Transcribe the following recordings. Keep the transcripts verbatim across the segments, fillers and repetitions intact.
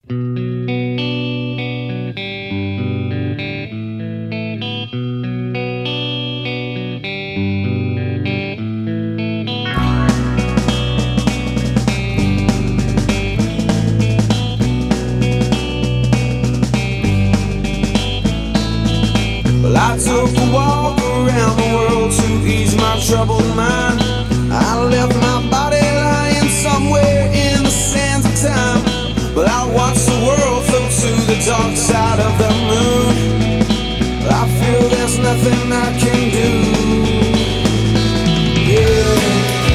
Well, I took a walk around the world to ease my troubled mind. I left my body lying somewhere in the sands of time. But I watched the world float to the dark side of the moon. I feel there's nothing I can do. Yeah.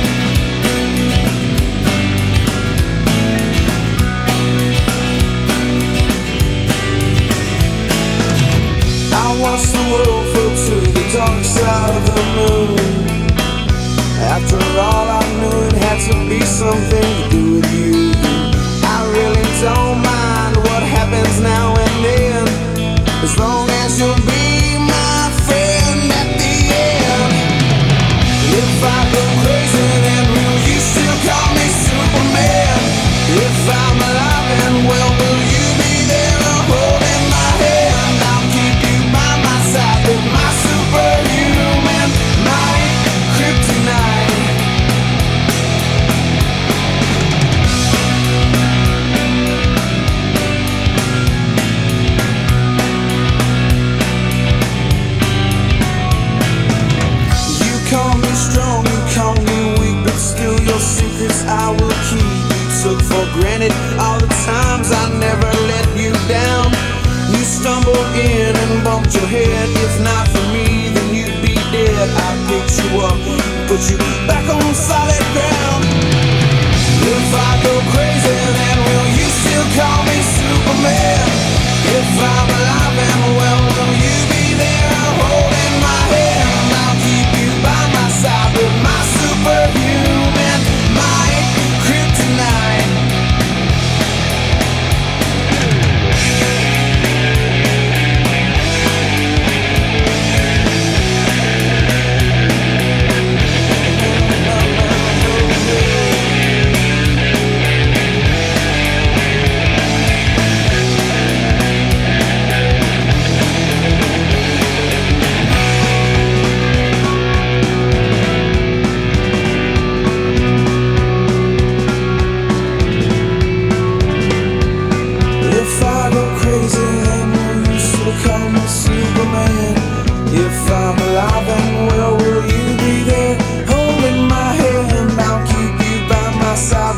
I watched the world float to the dark side of the moon. After all, I knew it had to be something to do with you. I really don't mind what happens now and then, as long as you'll be my friend at the end. If I go crazy, then will you still call me Superman? If I'm alive and well, will you be there holding my hand? I'll keep you by my side with my superhuman might, kryptonite. You call me strong, you call me weak, but still your secrets I will keep. You took for granted all the times I never let you down. You stumbled in and bumped your head. If not for me, then you'd be dead. I picked you up, put you back on solid ground. If I go crazy, then will you still call me Superman? If I'm alive and well, will you be there holding my hand? I'll keep you by my side with my superhuman might, kryptonite. If I go crazy, then will you still call me Superman? If I'm alive and well, will you be there holding my hand? I'll keep you by my side